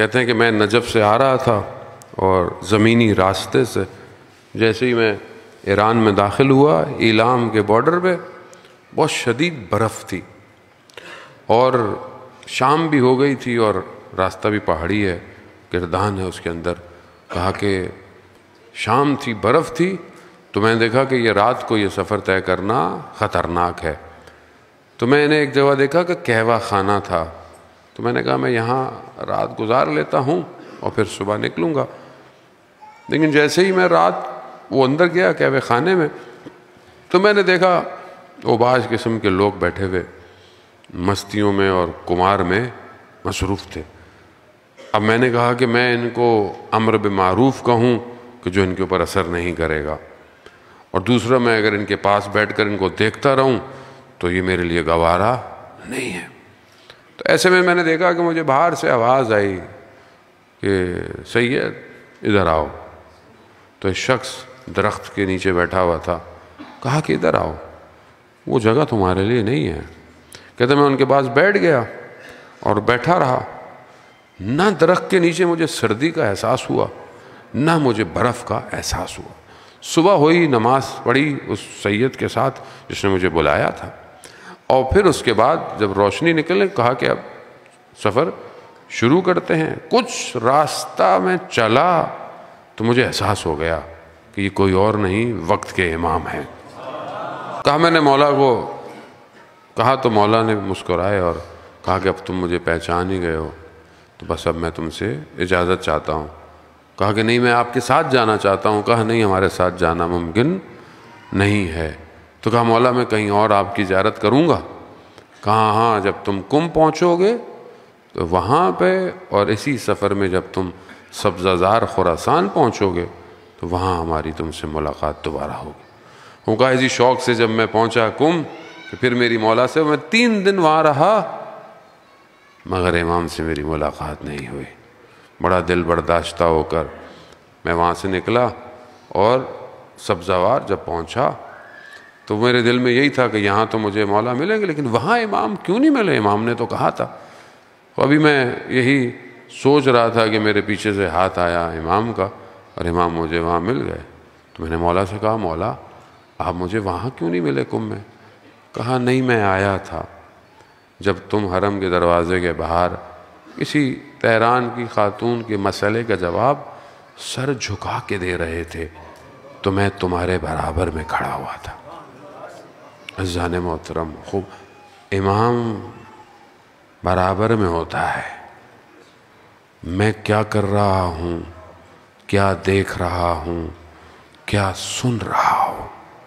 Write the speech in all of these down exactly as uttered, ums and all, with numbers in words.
کہتے ہیں کہ میں نجف سے آ رہا تھا اور زمینی راستے سے جیسے ہی میں ایران میں داخل ہوا، ایلام کے بارڈر پہ بہت شدید برف تھی اور شام بھی ہو گئی تھی اور راستہ بھی پہاڑی ہے، گردان ہے اس کے اندر۔ کہا کہ شام تھی، برف تھی، تو میں نے دیکھا کہ یہ رات کو یہ سفر طے کرنا خطرناک ہے، تو میں نے ایک جگہ دیکھا کہ قہوہ خانہ تھا، تو میں نے کہا میں یہاں رات گزار لیتا ہوں اور پھر صبح نکلوں گا۔ لیکن جیسے ہی میں رات وہ اندر گیا قہوہ خانے میں، تو میں نے دیکھا اوباش قسم کے لوگ بیٹھے ہوئے مستیوں میں اور قمار میں مصروف تھے۔ اب میں نے کہا کہ میں ان کو امر بالمعروف کہوں کہ جو ان کے اوپر اثر نہیں کرے گا، اور دوسرا میں اگر ان کے پاس بیٹھ کر ان کو دیکھتا رہوں تو یہ میرے لیے گوارا نہیں ہے۔ تو ایسے میں میں نے دیکھا کہ مجھے باہر سے آواز آئی کہ سید ادھر آؤ، تو ایک شخص درخت کے نیچے بیٹھا ہوا تھا، کہا کہ ادھر آؤ، وہ جگہ تمہارے لیے نہیں ہے۔ کہتے میں ان کے پاس بیٹھ گیا اور بیٹھا رہا، نہ درخت کے نیچے مجھے سردی کا احساس ہوا نہ مجھے برف کا احساس ہوا۔ صبح ہوئی، نماز پڑھی اس سید کے ساتھ جس نے مجھے بلایا تھا، اور پھر اس کے بعد جب روشنی نکلنے کہا کہ اب سفر شروع کرتے ہیں۔ کچھ راستہ میں چلا تو مجھے احساس ہو گیا کہ یہ کوئی اور نہیں وقت کے امام ہیں۔ کہا میں نے مولا کو کہا تو مولا نے مسکرائے اور کہا کہ اب تم مجھے پہچان ہی گئے ہو، تو بس اب میں تم سے اجازت چاہتا ہوں۔ کہا کہ نہیں میں آپ کے ساتھ جانا چاہتا ہوں۔ کہا نہیں ہمارے ساتھ جانا ممکن نہیں ہے۔ تو کہا مولا میں کہیں اور آپ کی زیارت کروں گا۔ کہا ہاں جب تم کم پہنچو گے تو وہاں پہ، اور اسی سفر میں جب تم سبزہ زار خراسان پہنچو گے تو وہاں ہماری تم سے ملاقات دوبارہ ہوگی۔ وہ کہا اسی شوق سے جب میں پہنچا کم کہ پھر میری مولا سے میں تین دن وہاں رہا مگر امام سے میری ملاقات نہیں ہوئی۔ بڑا دل برداشتہ ہو کر میں وہاں سے نکلا اور سبزہ وار جب پہنچا تو میرے دل میں یہی تھا کہ یہاں تو مجھے مولا ملیں گے لیکن وہاں امام کیوں نہیں ملے، امام نے تو کہا تھا۔ تو ابھی میں یہی سوچ رہا تھا کہ میرے پیچھے سے ہاتھ آیا امام کا اور امام مجھے وہاں مل گئے۔ تو میں نے مولا سے کہا مولا آپ مجھے وہاں کیوں نہیں ملے کم میں؟ کہا نہیں میں آیا تھا جب تم حرم کے دروازے کے باہر کسی تہران کی خاتون کے مسئلے کا جواب سر جھکا کے دے رہے تھے تو میں تمہارے برابر میں کھڑا ہوا تھا۔ عزیزان محترم، خوب امام برابر میں ہوتا ہے، میں کیا کر رہا ہوں، کیا دیکھ رہا ہوں، کیا سن رہا ہوں۔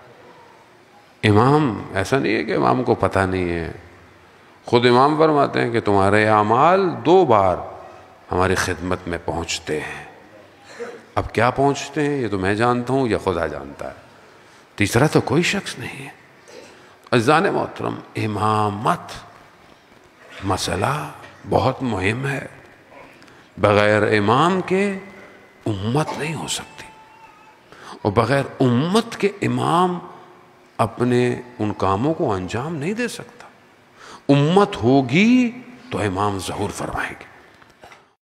امام ایسا نہیں ہے کہ امام کو پتہ نہیں ہے، خود امام فرماتے ہیں کہ تمہارے اعمال دو بار ہماری خدمت میں پہنچتے ہیں۔ اب کیا پہنچتے ہیں یہ تو میں جانتا ہوں یا خدا جانتا ہے، تیسرا تو کوئی شخص نہیں ہے۔ عزیزان محترم، امامت مسئلہ بہت مہم ہے، بغیر امام کے امت نہیں ہو سکتی، اور بغیر امت کے امام اپنے ان کاموں کو انجام نہیں دے سکتا۔ امت ہوگی تو امام ظہور فرمائیں گے۔